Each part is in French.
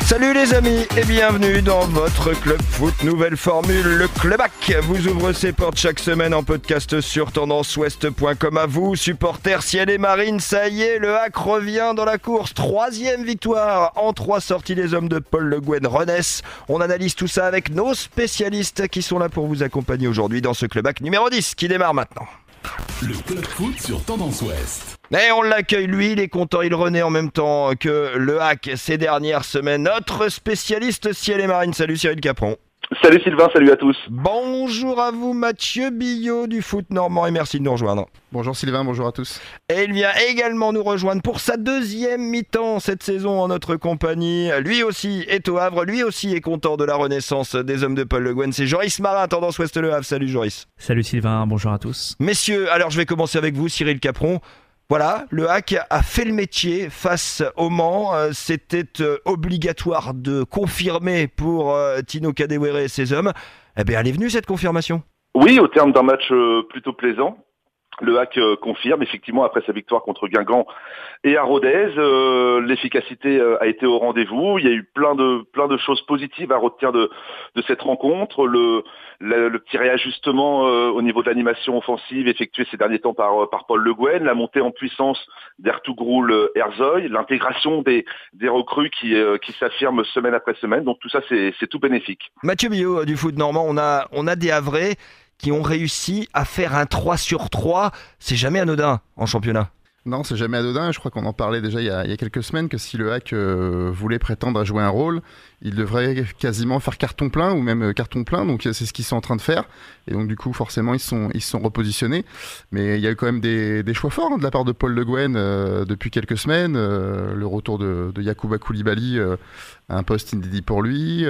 Salut les amis et bienvenue dans votre Club Foot, nouvelle formule, le Clubac vous ouvre ses portes chaque semaine en podcast sur tendanceouest.com. À vous, supporters ciel et marine, ça y est, le HAC revient dans la course, 3e victoire en 3 sorties, les hommes de Paul Le Guen renaissent. On analyse tout ça avec nos spécialistes qui sont là pour vous accompagner aujourd'hui dans ce Clubac numéro 10 qui démarre maintenant. Le Club Foot sur Tendance Ouest. Et on l'accueille, lui, il est content, il renaît en même temps que le HAC ces dernières semaines. Notre spécialiste ciel et marine, salut Cyril Capron. Salut Sylvain, salut à tous. Bonjour à vous Mathieu Billot du foot normand et merci de nous rejoindre. Bonjour Sylvain, bonjour à tous. Et il vient également nous rejoindre pour sa 2e mi-temps cette saison en notre compagnie. Lui aussi est au Havre, lui aussi est content de la renaissance des hommes de Paul Le Guen. C'est Joris Marin, Tendance Ouest Le Havre. Salut Joris. Salut Sylvain, bonjour à tous. Messieurs, alors je vais commencer avec vous Cyril Capron. Voilà, le HAC a fait le métier face au Mans. C'était obligatoire de confirmer pour Tino Kadewere et ses hommes. Eh bien, elle est venue cette confirmation. Oui, au terme d'un match plutôt plaisant. Le HAC confirme, effectivement, après sa victoire contre Guingamp et à Rodez, l'efficacité a été au rendez-vous. Il y a eu plein de choses positives à retenir de cette rencontre. Le petit réajustement au niveau de l'animation offensive effectué ces derniers temps par Paul Le Guen, la montée en puissance d'Ertugrul Ersoy, l'intégration des recrues qui s'affirment semaine après semaine. Donc tout ça, c'est tout bénéfique. Mathieu Billot du foot normand, on a des Havrais qui ont réussi à faire un 3 sur 3. C'est jamais anodin en championnat. Non, c'est jamais anodin. Je crois qu'on en parlait déjà il y a quelques semaines que si le HAC voulait prétendre à jouer un rôle, il devrait quasiment faire carton plein ou même carton plein. Donc c'est ce qu'ils sont en train de faire. Et donc du coup, forcément, ils se sont repositionnés. Mais il y a eu quand même des choix forts de la part de Paul Le Guen depuis quelques semaines. Le retour de Yacouba Koulibaly à un poste inédit pour lui. Il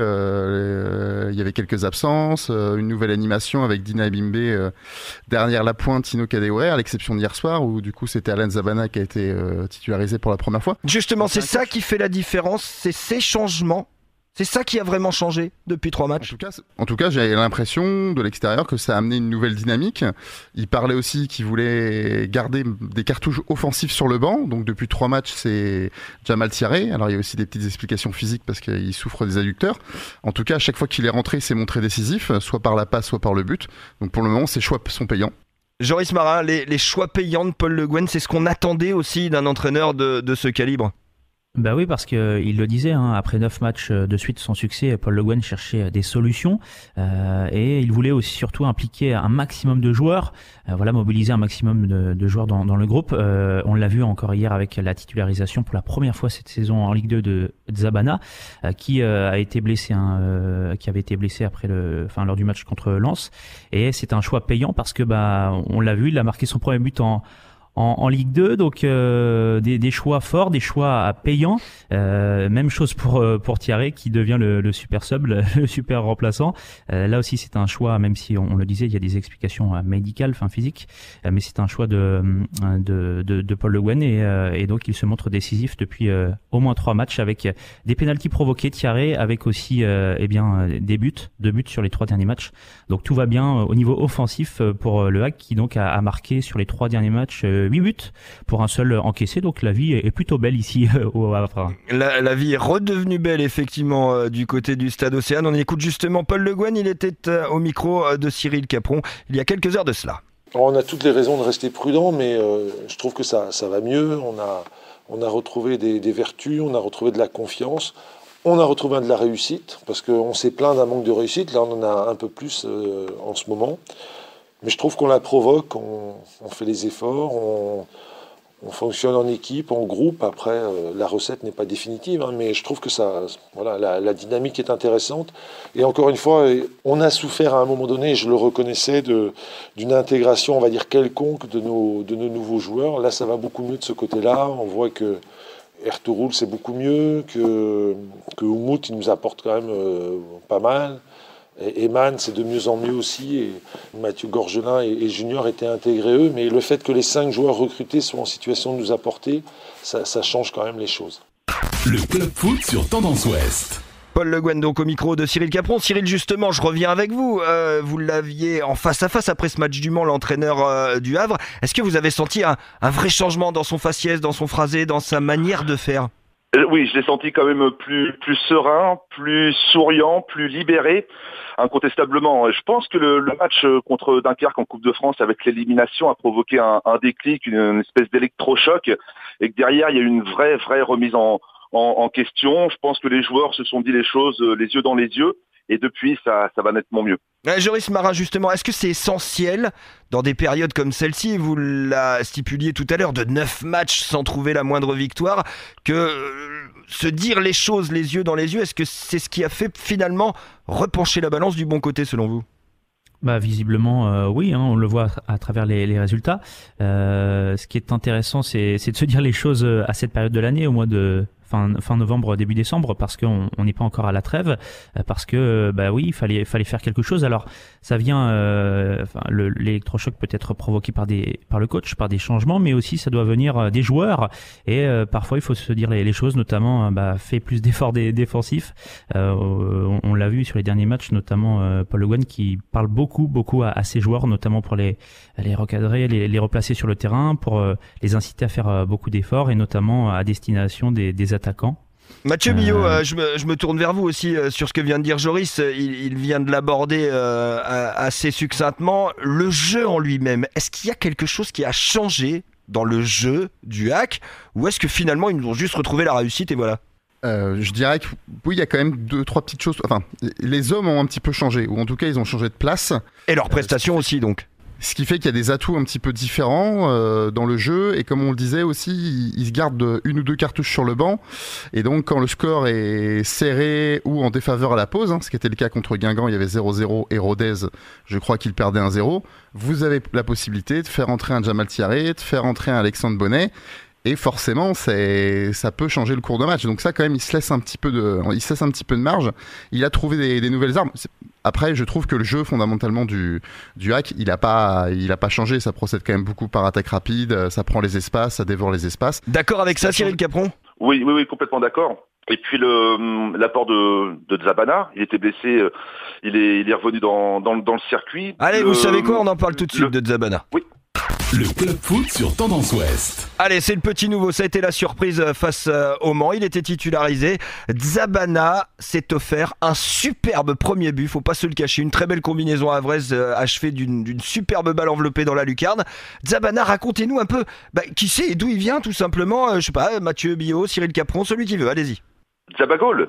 y avait quelques absences. Une nouvelle animation avec Dina Ebimbe derrière la pointe, Tino Kadewere, à l'exception d'hier soir où du coup c'était Alain Zabana qui a été titularisé pour la première fois. Justement, c'est ça qui fait la différence, c'est ces changements. C'est ça qui a vraiment changé depuis 3 matchs. En tout cas, j'ai l'impression de l'extérieur que ça a amené une nouvelle dynamique. Il parlait aussi qu'il voulait garder des cartouches offensives sur le banc. Donc depuis 3 matchs, c'est Jamal Thiaré. Alors il y a aussi des petites explications physiques parce qu'il souffre des adducteurs. En tout cas, à chaque fois qu'il est rentré, il s'est montré décisif, soit par la passe, soit par le but. Donc pour le moment, ces choix sont payants. Joris Marin, les choix payants de Paul Le Guen, c'est ce qu'on attendait aussi d'un entraîneur de ce calibre. Bah oui, parce qu'il le disait, après 9 matchs de suite sans succès, Paul Le Guen cherchait des solutions et il voulait aussi surtout impliquer un maximum de joueurs, mobiliser un maximum de joueurs dans le groupe. On l'a vu encore hier avec la titularisation pour la première fois cette saison en Ligue 2 de Zabana, qui avait été blessé après lors du match contre Lens. Et c'est un choix payant parce que on l'a vu, il a marqué son premier but en Ligue 2, donc des choix forts, des choix payants. Même chose pour Thiaré qui devient le super sub, le super remplaçant. Là aussi c'est un choix, même si on le disait, il y a des explications médicales, physiques, mais c'est un choix de Paul Le Guen et donc il se montre décisif depuis au moins 3 matchs avec des pénaltys provoqués, Thiaré, avec aussi des buts, 2 buts sur les 3 derniers matchs. Donc tout va bien au niveau offensif pour le HAC qui donc a marqué sur les 3 derniers matchs 8 buts pour un seul encaissé, donc la vie est plutôt belle ici au Havre. La vie est redevenue belle effectivement du côté du Stade Océane. On écoute justement Paul Le Guen, il était au micro de Cyril Capron il y a quelques heures de cela. On a toutes les raisons de rester prudent, mais je trouve que ça va mieux. On a retrouvé des vertus, on a retrouvé de la confiance, on a retrouvé de la réussite, parce qu'on s'est plaint d'un manque de réussite, là on en a un peu plus en ce moment. Mais je trouve qu'on la provoque, on fait les efforts, on fonctionne en équipe, en groupe. Après, la recette n'est pas définitive, mais je trouve que la dynamique est intéressante. Et encore une fois, on a souffert à un moment donné, et je le reconnaissais, d'une intégration, on va dire, quelconque de nos nouveaux joueurs. Là, ça va beaucoup mieux de ce côté-là. On voit que Ertugrul, c'est beaucoup mieux, que Oumout, il nous apporte quand même pas mal. Et Eman, c'est de mieux en mieux aussi. Et Mathieu Gorgelin et Junior étaient intégrés eux. Mais le fait que les 5 joueurs recrutés soient en situation de nous apporter, ça change quand même les choses. Le Club Foot sur Tendance Ouest. Paul Le Guen donc au micro de Cyril Capron. Cyril, justement, je reviens avec vous. Vous l'aviez en face à face après ce match du Mans, l'entraîneur du Havre. Est-ce que vous avez senti un vrai changement dans son faciès, dans son phrasé, dans sa manière de faire ? Oui, je l'ai senti quand même plus serein, plus souriant, plus libéré, incontestablement. Je pense que le match contre Dunkerque en Coupe de France avec l'élimination a provoqué un déclic, une espèce d'électrochoc, et que derrière il y a eu une vraie remise en question. Je pense que les joueurs se sont dit les choses les yeux dans les yeux, et depuis ça va nettement mieux. Joris Marin, justement, est-ce que c'est essentiel dans des périodes comme celle-ci, vous la stipuliez tout à l'heure, de 9 matchs sans trouver la moindre victoire, que se dire les choses les yeux dans les yeux, est-ce que c'est ce qui a fait finalement repencher la balance du bon côté selon vous ? Visiblement, oui, on le voit à travers les résultats. Ce qui est intéressant, c'est de se dire les choses à cette période de l'année, au mois de fin novembre, début décembre, parce qu'on n'est pas encore à la trêve, parce que oui, il fallait faire quelque chose. Alors ça vient, l'électrochoc peut être provoqué par le coach, par des changements, mais aussi ça doit venir des joueurs, et parfois il faut se dire les choses, notamment fait plus d'efforts défensifs. On l'a vu sur les derniers matchs, notamment Paul Le Guen qui parle beaucoup à ses joueurs, notamment pour les recadrer, les replacer sur le terrain, pour les inciter à faire beaucoup d'efforts, et notamment à destination des attaquants. Mathieu Billot, je me tourne vers vous aussi sur ce que vient de dire Joris. Il vient de l'aborder assez succinctement. Le jeu en lui-même, est-ce qu'il y a quelque chose qui a changé dans le jeu du HAC, ou est-ce que finalement ils nous ont juste retrouvé la réussite et voilà ? Je dirais que oui, il y a quand même 2-3 petites choses. Enfin, les hommes ont un petit peu changé, ou en tout cas ils ont changé de place. Et leurs prestations aussi donc. Ce qui fait qu'il y a des atouts un petit peu différents dans le jeu, et comme on le disait aussi, ils se gardent 1 ou 2 cartouches sur le banc, et donc quand le score est serré ou en défaveur à la pause, ce qui était le cas contre Guingamp, il y avait 0-0, et Rodez, je crois qu'il perdait 1-0, vous avez la possibilité de faire entrer un Jamal Thiaré, de faire entrer un Alexandre Bonnet, et forcément ça peut changer le cours de match. Donc ça quand même, il se laisse un petit peu de marge. Il a trouvé des nouvelles armes. Après, je trouve que le jeu fondamentalement du HAC, il a pas changé. Ça procède quand même beaucoup par attaque rapide, ça prend les espaces, ça dévore les espaces. D'accord avec ça, Cyril Capron ? Oui, complètement d'accord. Et puis l'apport de Zabana, il était blessé, il est revenu dans le circuit. Allez, vous savez quoi, on en parle tout de suite de Zabana. Oui. Le Club Foot sur Tendance Ouest. Allez, c'est le petit nouveau, ça a été la surprise face au Mans, il était titularisé. Zabana s'est offert un superbe premier but, faut pas se le cacher, une très belle combinaison havraise achevée d'une superbe balle enveloppée dans la lucarne. Zabana, racontez-nous un peu qui c'est et d'où il vient tout simplement, je sais pas, Mathieu Billot, Cyril Capron, celui qui veut, allez-y. Zabagol,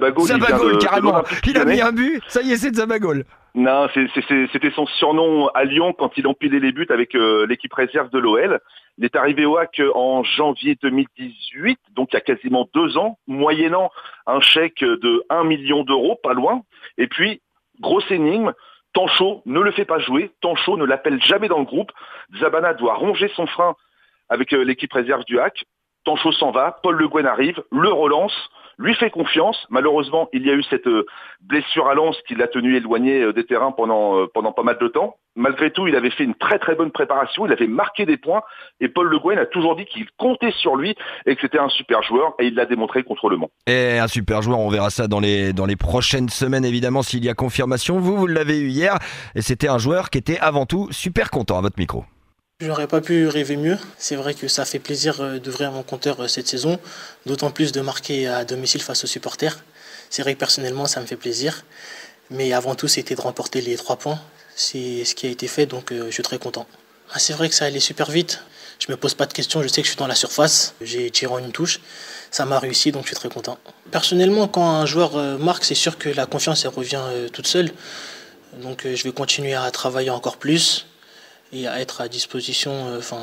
carrément, il a mis un but, ça y est, c'est Zabagol. Non, c'était son surnom à Lyon quand il empilait les buts avec l'équipe réserve de l'OL. Il est arrivé au HAC en janvier 2018, donc il y a quasiment 2 ans, moyennant un chèque de 1 million d'euros, pas loin. Et puis, grosse énigme, Tanchot ne le fait pas jouer, Tanchot ne l'appelle jamais dans le groupe. Zabana doit ronger son frein avec l'équipe réserve du HAC. Tanchot s'en va, Paul Le Guen arrive, le relance, lui fait confiance. Malheureusement, il y a eu cette blessure à l'anse qui l'a tenu éloigné des terrains pendant pas mal de temps. Malgré tout, il avait fait une très très bonne préparation, il avait marqué des points, et Paul Le Guen a toujours dit qu'il comptait sur lui et que c'était un super joueur, et il l'a démontré contre le Mans. Et un super joueur, on verra ça dans les prochaines semaines évidemment s'il y a confirmation. Vous l'avez eu hier, et c'était un joueur qui était avant tout super content à votre micro. Je n'aurais pas pu rêver mieux. C'est vrai que ça fait plaisir d'ouvrir mon compteur cette saison, d'autant plus de marquer à domicile face aux supporters. C'est vrai que personnellement, ça me fait plaisir. Mais avant tout, c'était de remporter les 3 points. C'est ce qui a été fait, donc je suis très content. C'est vrai que ça allait super vite. Je me pose pas de questions, je sais que je suis dans la surface. J'ai tiré en une touche. Ça m'a réussi, donc je suis très content. Personnellement, quand un joueur marque, c'est sûr que la confiance elle revient toute seule. Donc je vais continuer à travailler encore plus et à être à disposition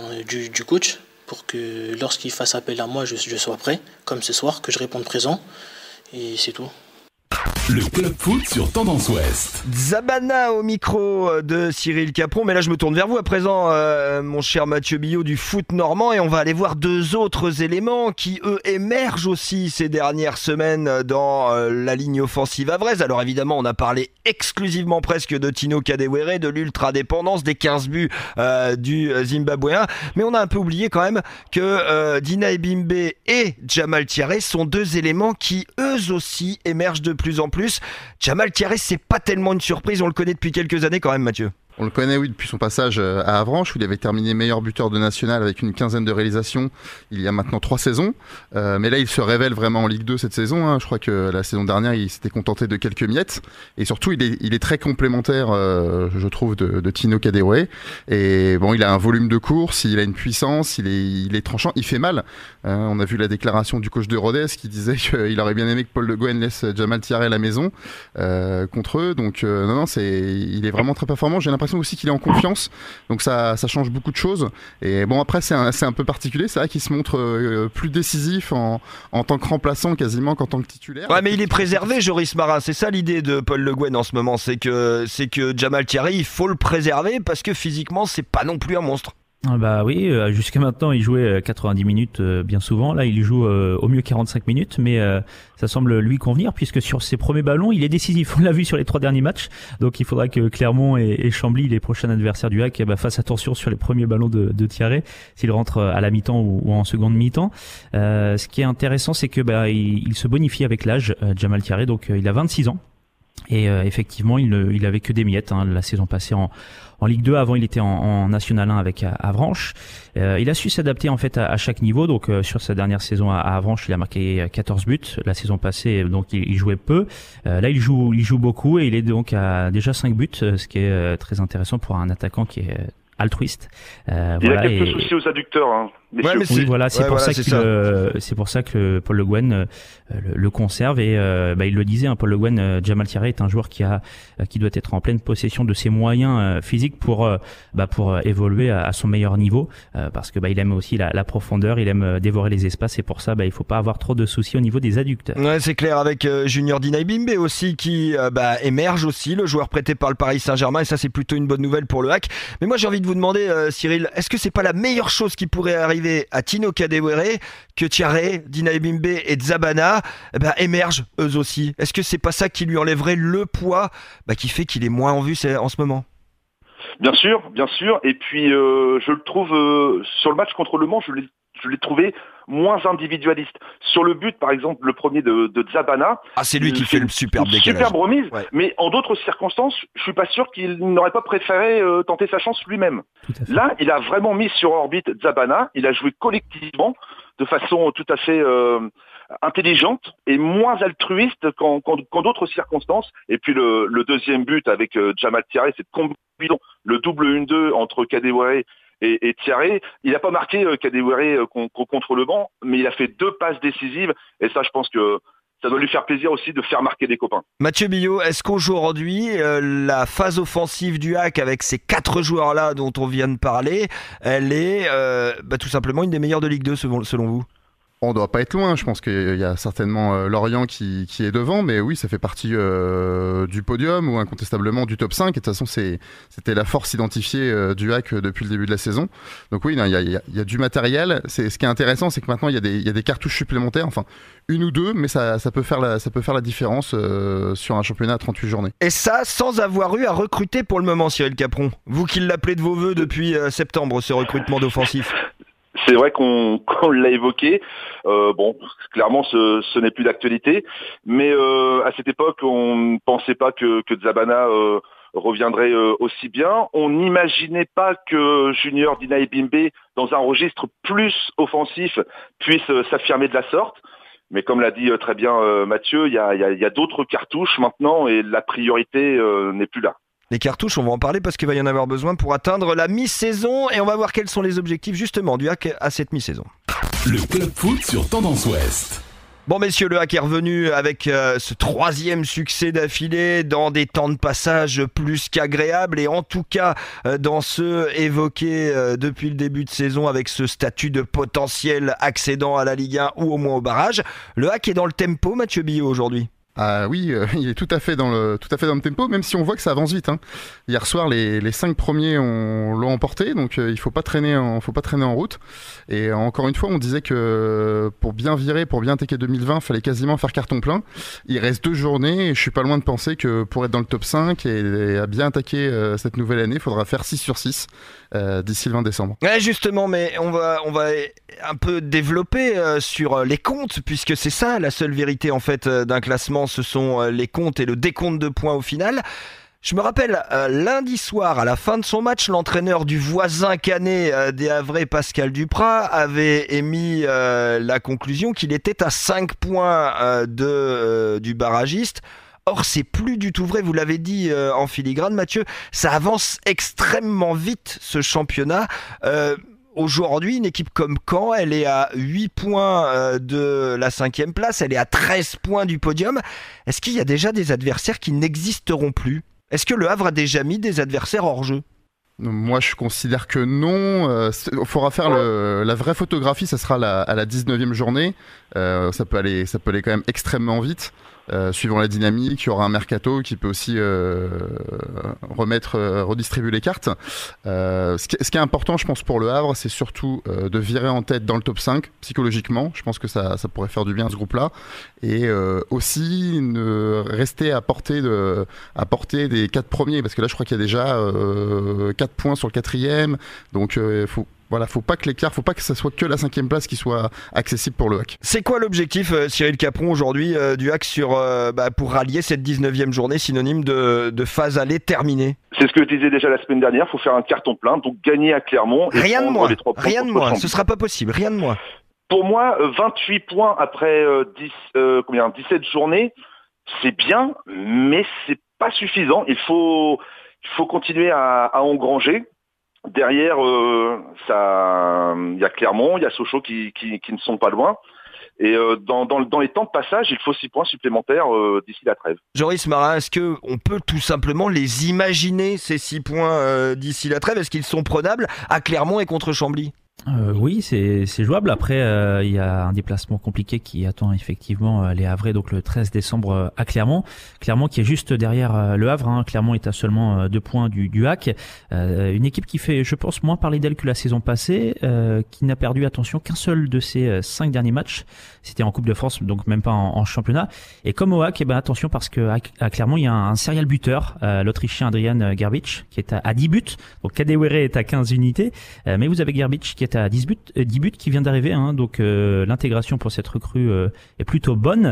du coach pour que lorsqu'il fasse appel à moi, je sois prêt, comme ce soir, que je réponde présent, et c'est tout. Le Club Foot sur Tendance Ouest. Zabana au micro de Cyril Capron, mais là je me tourne vers vous à présent, mon cher Mathieu Billot du foot normand, et on va aller voir 2 autres éléments qui eux émergent aussi ces dernières semaines dans la ligne offensive havraise. Alors évidemment on a parlé exclusivement presque de Tino Kadewere, de l'ultra-dépendance, des 15 buts du Zimbabwéen, mais on a un peu oublié quand même que Dina Ebimbe et Jamal Thiaré sont 2 éléments qui eux aussi émergent de plus en plus. Jamal Thiaré, c'est pas tellement une surprise, on le connaît depuis quelques années quand même, Mathieu. On le connaît, oui, depuis son passage à Avranches, où il avait terminé meilleur buteur de national avec une quinzaine de réalisations il y a maintenant 3 saisons. Mais là, il se révèle vraiment en Ligue 2 cette saison. Hein. Je crois que la saison dernière, il s'était contenté de quelques miettes. Et surtout, il est très complémentaire, je trouve, de Tino Kadewere. Et bon, il a un volume de course, il a une puissance, il est tranchant, il fait mal. On a vu la déclaration du coach de Rodez qui disait qu'il aurait bien aimé que Paul Le Guen laisse Jamal Thiaré à la maison contre eux. Donc non, il est vraiment très performant. J'ai l'impression aussi qu'il est en confiance, donc ça change beaucoup de choses. Et bon, après c'est un peu particulier, c'est vrai qu'il se montre plus décisif en tant que remplaçant quasiment qu'en tant que titulaire. Ouais, mais il est préservé, Joris Marin, c'est ça l'idée de Paul Le Guen en ce moment, c'est que Jamal Thiaré, il faut le préserver parce que physiquement c'est pas non plus un monstre. Bah oui, jusqu'à maintenant il jouait 90 minutes bien souvent, là il joue au mieux 45 minutes, mais ça semble lui convenir puisque sur ses premiers ballons il est décisif, on l'a vu sur les 3 derniers matchs, donc il faudra que Clermont et Chambly, les prochains adversaires du HAC, fassent attention sur les premiers ballons de Thiaré, s'il rentre à la mi-temps ou en seconde mi-temps. Ce qui est intéressant, c'est que il se bonifie avec l'âge, Jamal Thiaré, donc il a 26 ans. Et effectivement, il avait que des miettes la saison passée en Ligue 2. Avant, il était en National 1 avec Avranches. Il a su s'adapter en fait à chaque niveau. Donc sur sa dernière saison à Avranches, il a marqué 14 buts. La saison passée, donc il jouait peu. Là, il joue beaucoup et il est donc à déjà 5 buts, ce qui est très intéressant pour un attaquant qui est altruiste. Il a quelques soucis aux adducteurs. Hein. Ouais, c'est pour ça que Paul Le Guen le conserve et il le disait, Paul Le Guen, Jamal Thiaré est un joueur qui doit être en pleine possession de ses moyens physiques pour évoluer à son meilleur niveau, parce que il aime aussi la profondeur, il aime dévorer les espaces et pour ça il faut pas avoir trop de soucis au niveau des adducteurs. Ouais, c'est clair, avec Junior Dinaye Bimbe aussi qui émerge aussi, le joueur prêté par le Paris Saint-Germain, et ça c'est plutôt une bonne nouvelle pour le HAC. Mais moi j'ai envie de vous demander, Cyril, est-ce que c'est pas la meilleure chose qui pourrait arriver à Tino Kadewere que Thiaré, Dinaye Bimbe et Zabana émergent eux aussi? Est-ce que c'est pas ça qui lui enlèverait le poids qui fait qu'il est moins en vue en ce moment? Bien sûr. Et puis je le trouve sur le match contre Le Mans, je l'ai trouvé moins individualiste. Sur le but, par exemple, le premier de Zabana. Ah, c'est lui qui fait le superbe décalage. Superbe remise, ouais. Mais en d'autres circonstances, je suis pas sûr qu'il n'aurait pas préféré tenter sa chance lui-même. Là, il a vraiment mis sur orbite Zabana, il a joué collectivement de façon tout à fait intelligente et moins altruiste qu'en d'autres circonstances. Et puis le deuxième but avec Jamal Thiaré, c'est combinaison, le double 1-2 entre Kadewere et Thiaré. Il n'a pas marqué Kadewere contre Le Mans, mais il a fait 2 passes décisives et ça, je pense que ça doit lui faire plaisir aussi de faire marquer des copains. Mathieu Billot, est-ce qu'aujourd'hui, la phase offensive du HAC avec ces 4 joueurs-là dont on vient de parler, elle est tout simplement une des meilleures de Ligue 2 selon vous? On ne doit pas être loin, je pense qu'il y a certainement Lorient qui est devant, mais oui, ça fait partie du podium ou incontestablement du top 5, et de toute façon c'était la force identifiée du HAC depuis le début de la saison. Donc oui, il y a du matériel. Ce qui est intéressant, c'est que maintenant il y a des cartouches supplémentaires, enfin 1 ou 2, mais ça peut faire la différence sur un championnat à 38 journées. Et ça, sans avoir eu à recruter pour le moment, Cyril Capron. Vous qui l'appelez de vos voeux depuis septembre, ce recrutement d'offensif. C'est vrai qu'on l'a évoqué. Clairement, ce n'est plus d'actualité. Mais à cette époque, on ne pensait pas que Zabana reviendrait aussi bien. On n'imaginait pas que Junior Dinaye Bimbe, dans un registre plus offensif, puisse s'affirmer de la sorte. Mais comme l'a dit très bien Mathieu, il y a d'autres cartouches maintenant et la priorité n'est plus là. Les cartouches, on va en parler parce qu'il va y en avoir besoin pour atteindre la mi-saison et on va voir quels sont les objectifs justement du HAC à cette mi-saison. Le Club Foot sur Tendance Ouest. Bon messieurs, le HAC est revenu avec ce 3e succès d'affilée dans des temps de passage plus qu'agréables et en tout cas dans ceux évoqués depuis le début de saison avec ce statut de potentiel accédant à la Ligue 1 ou au moins au barrage. Le HAC est dans le tempo, Mathieu Billot, aujourd'hui. Ah oui, il est tout à fait dans le tempo, même si on voit que ça avance vite. Hein. Hier soir, les 5 premiers l'ont emporté, donc il faut pas traîner en route. Et encore une fois, on disait que pour bien virer, pour bien attaquer 2020, fallait quasiment faire carton plein. Il reste 2 journées et je suis pas loin de penser que pour être dans le top 5 et à bien attaquer cette nouvelle année, il faudra faire 6 sur 6 d'ici le 20 décembre. Ouais, justement, mais on va un peu développer sur les comptes, puisque c'est ça la seule vérité en fait d'un classement, ce sont les comptes et le décompte de points au final. Je me rappelle, lundi soir, à la fin de son match, l'entraîneur du voisin canet des Havrais, Pascal Duprat, avait émis la conclusion qu'il était à 5 points du barragiste. Or, c'est plus du tout vrai, vous l'avez dit en filigrane, Mathieu, ça avance extrêmement vite, ce championnat. Aujourd'hui, une équipe comme Caen, elle est à 8 points de la 5e place, elle est à 13 points du podium. Est-ce qu'il y a déjà des adversaires qui n'existeront plus ? Est-ce que le Havre a déjà mis des adversaires hors jeu ? Moi, je considère que non. Il faudra faire la vraie photographie, ça sera à la 19e journée. Ça peut aller quand même extrêmement vite. Suivant la dynamique, il y aura un mercato qui peut aussi redistribuer les cartes. Ce qui est important, je pense, pour le Havre, c'est surtout de virer en tête dans le top 5, psychologiquement. Je pense que ça pourrait faire du bien à ce groupe-là. Et aussi, rester à portée des 4 premiers, parce que là, je crois qu'il y a déjà 4 points sur le 4e. Donc, faut pas que ça soit que la 5e place qui soit accessible pour le HAC. C'est quoi l'objectif, Cyril Capron, aujourd'hui, du HAC pour rallier cette 19e journée, synonyme de phase aller terminée ? C'est ce que je disais déjà la semaine dernière, il faut faire un carton plein, donc gagner à Clermont. Rien de moins, ce sera pas possible, rien de moins. Pour moi, 28 points après 17 journées, c'est bien, mais c'est pas suffisant. Il faut continuer à engranger. Derrière, il y a Clermont, il y a Sochaux qui ne sont pas loin. Et dans les temps de passage, il faut 6 points supplémentaires d'ici la trêve. Joris Marin, est-ce qu'on peut tout simplement les imaginer, ces 6 points d'ici la trêve ? Est-ce qu'ils sont prenables à Clermont et contre Chambly ? Oui, c'est jouable. Après, il y a un déplacement compliqué qui attend effectivement les Havrais, donc le 13 décembre à Clermont. Clermont qui est juste derrière le Havre. Clermont est à seulement 2 points du HAC. Une équipe qui fait, je pense, moins parler d'elle que la saison passée, qui n'a perdu, attention, qu'un seul de ses 5 derniers matchs. C'était en Coupe de France, donc même pas en championnat. Et comme au HAC, attention, parce que à Clermont, il y a un serial buteur, l'Autrichien Adrian Gerbic, qui est à 10 buts. Donc Kadewere est à 15 unités. Mais vous avez Gerbic qui est à 10 buts qui vient d'arriver, donc l'intégration pour cette recrue est plutôt bonne.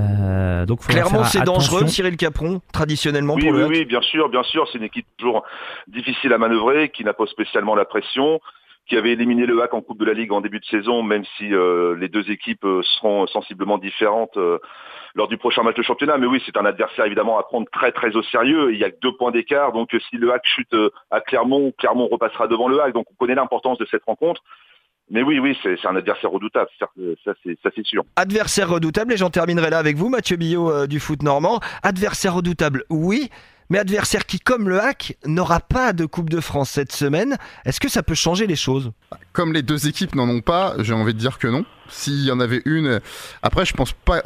Donc Clairement, c'est dangereux, Cyril Capron, traditionnellement pour le HAC. Oui, bien sûr, c'est une équipe toujours difficile à manœuvrer, qui n'a pas spécialement la pression, qui avait éliminé le HAC en Coupe de la Ligue en début de saison, même si les deux équipes seront sensiblement différentes lors du prochain match de championnat. Mais oui, c'est un adversaire évidemment à prendre très très au sérieux. Il y a que 2 points d'écart, donc si le HAC chute à Clermont repassera devant le HAC. Donc on connaît l'importance de cette rencontre. Mais oui, c'est un adversaire redoutable, ça c'est sûr. Adversaire redoutable, et j'en terminerai là avec vous, Mathieu Billot du foot normand. Adversaire redoutable, oui, mais adversaire qui, comme le HAC, n'aura pas de Coupe de France cette semaine. Est-ce que ça peut changer les choses ? Comme les deux équipes n'en ont pas, j'ai envie de dire que non. S'il y en avait une, après je pense pas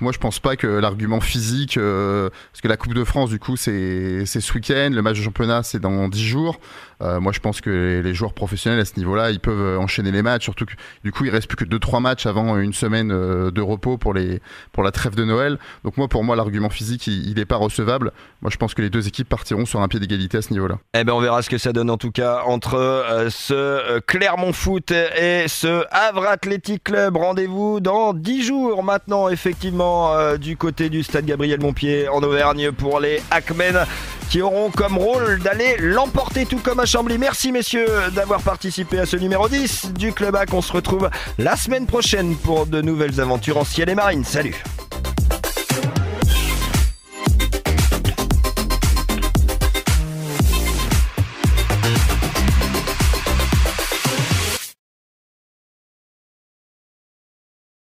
que l'argument physique, parce que la Coupe de France du coup c'est ce week-end, le match de championnat c'est dans 10 jours. Moi je pense que les joueurs professionnels à ce niveau-là, ils peuvent enchaîner les matchs, surtout que du coup il reste plus que 2-3 matchs avant une semaine de repos pour la trêve de Noël. Donc pour moi l'argument physique il est pas recevable. Moi je pense que les deux équipes partiront sur un pied d'égalité à ce niveau-là. On verra ce que ça donne en tout cas entre ce Clermont Foot et ce Havre Athletic Club. Rendez-vous dans 10 jours maintenant, effectivement, du côté du stade Gabriel-Montpied en Auvergne pour les Hackmen qui auront comme rôle d'aller l'emporter tout comme à Chambly. Merci messieurs d'avoir participé à ce numéro 10 du Club HAC. On se retrouve la semaine prochaine pour de nouvelles aventures en ciel et marine. Salut!